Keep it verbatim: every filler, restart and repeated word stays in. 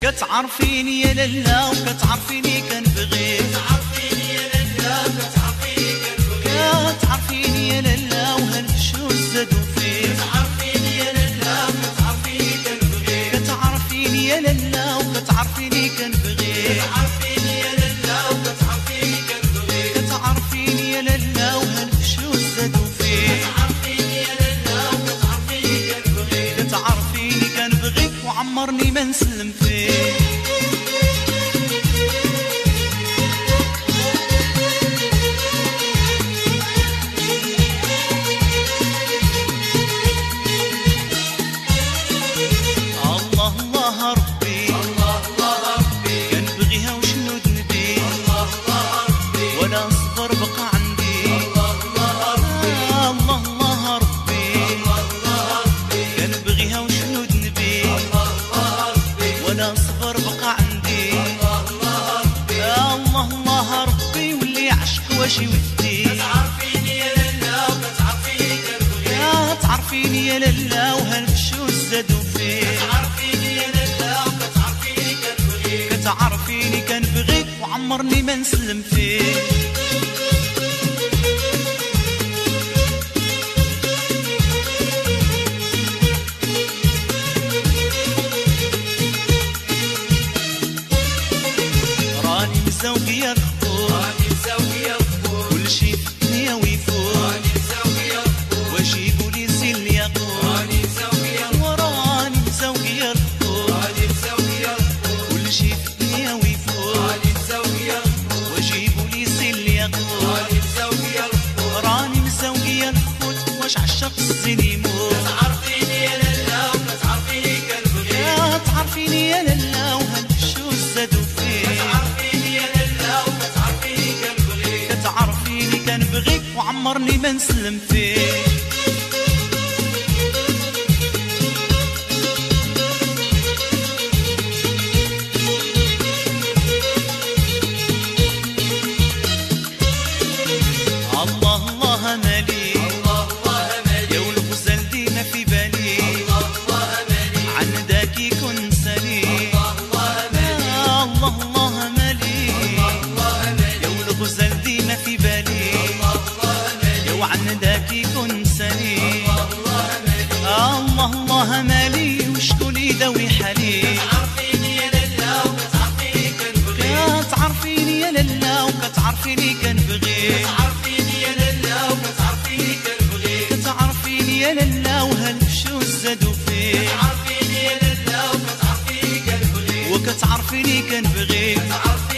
كتعرفيني يا لالا وكتعرفيني كنبغي كتعرفيني يا لالا وكتعرفيني كنبغي كتعرفيني يا لالا وهالفشوش زادو فيه كتعرفيني يا لالا وكتعرفيني كنبغي كتعرفيني يا لالا وكتعرفيني كنبغي كتعرفيني يا لالا وكتعرفيني كنبغي كتعرفيني يا لالا وهالفشوش زادو فيه كتعرفيني يا لالا وكتعرفيني كنبغي كتعرفيني كنبغيك وعمرني ما نسلم فيه صبر بقى عندي يا الله الله ربي واللي عشق واش يودي كتعرفيني يا لالا وكتعرفيني كنبغي كتعرفيني يا لالا وهالفشوش زادو فيه كتعرفيني يا لالا وكتعرفيني كنبغي كتعرفيني كنبغيك وعمرني ما نسلم فيه مزوقي يا الخبور راني مزوقي يا الخبور كل شي في الدنيا ويفور راني مزوقي يا الخبور واش يقولي سي اللي يقول راني مزوقي يا الخبور وراني مزوقي يا الخبور راني مزوقي يا الخبور كل شي في الدنيا ويفور راني مزوقي يا الخبور واش يقولي سي اللي يقول راني مزوقي يا الخبور راني مزوقي يا الخبور واش عشق الزين يموت كتعرفيني يا لالا وكتعرفيني كنبغي كتعرفيني يا لالا وهالفشوش زادو فيه كتعرفيني يا لالا وكتعرفيني كنبغي كتعرفيني كنبغيك وعمرني ما نسلم فيه الله الله مالي الله الله مالي يا والغزال ديما في بالي الله الله مالي عن داكي كن سالي الله الله مالي الله الله مالي الله الله مالي يا والغزال ديما في بالي الله الله مالي يا وعن داكي كن سالي الله الله مالي الله الله مالي وشكون يداوي حالي كتعرفيني يا لالا وكتعرفيني كنبغي كتعرفيني يا لالا وكتعرفيني كنبغي كتعرفيني يا لالا وكتعرفيني كنبغي كتعرفيني يا لالا وهالفشوش زادو فيه كتعرفيني يا لالا وكتعرفيني كنبغي وكتعرفيني كنبغي كتعرفيني